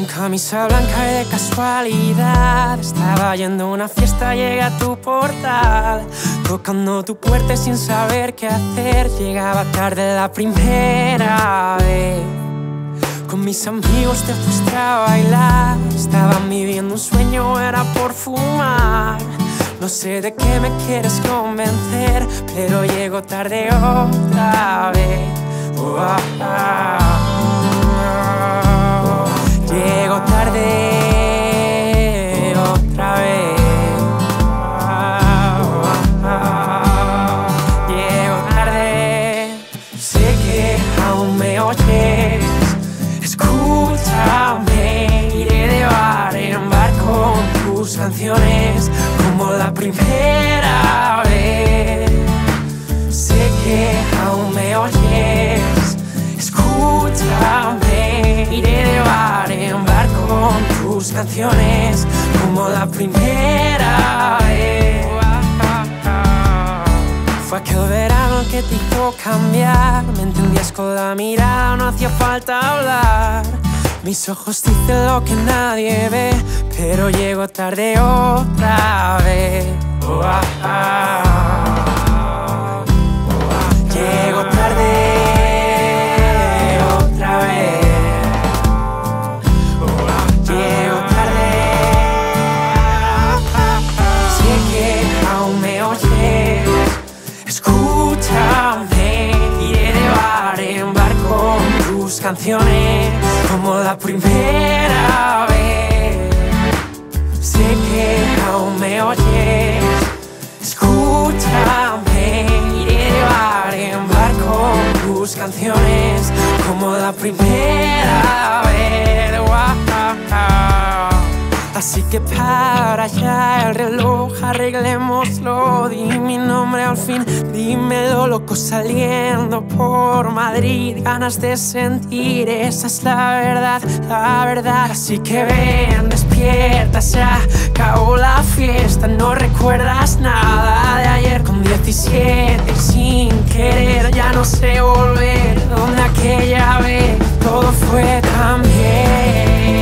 camisa blanca y de casualidad estaba yendo a una fiesta, llegué a tu portal, tocando tu puerta sin saber qué hacer. Llegaba tarde la primera vez. Con mis amigos te fuiste a bailar, estaban viviendo un sueño, era por fumar. No sé de qué me quieres convencer, pero llego tarde otra vez. Llego tarde otra vez. Llego tarde. Sé que aún me oyes. Escúchame, iré de bar en bar con tus canciones como la primera vez. Sé que aún me oyes. Escúchame, iré de bar en bar con tus canciones como la primera vez. Fue aquel verano que te hizo cambiar. Me entendías con la mirada, no hacía falta hablar. Mis ojos dicen lo que nadie ve, pero llego tarde otra vez. Llego tarde otra vez. Llego tarde. Sé que aún me oyes. Escúchame, iré de bar en bar con tus canciones como la primera vez. Sé que aún me oyes. Escúchame, iré de bar en bar con tus canciones como la primera vez. Así que para ya el reloj, arreglémoslo. Di mi nombre al fin, dímelo, loco saliendo por Madrid. Ganas de sentir, esa es la verdad, la verdad. Así que ven, despierta, se acabó la fiesta. No recuerdas nada de ayer con 17 y sin querer. Ya no sé volver donde aquella vez todo fue tan bien.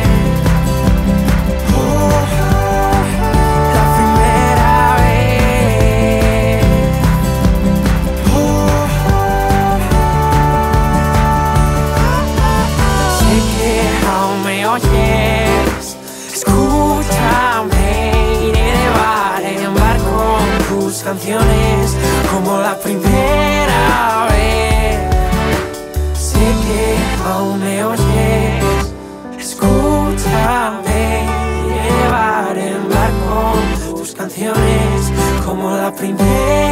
Oyes, escúchame, iré de bar en bar con tus canciones como la primera vez. Sé que aún me oyes, escúchame, iré de bar en bar con tus canciones como la primera vez.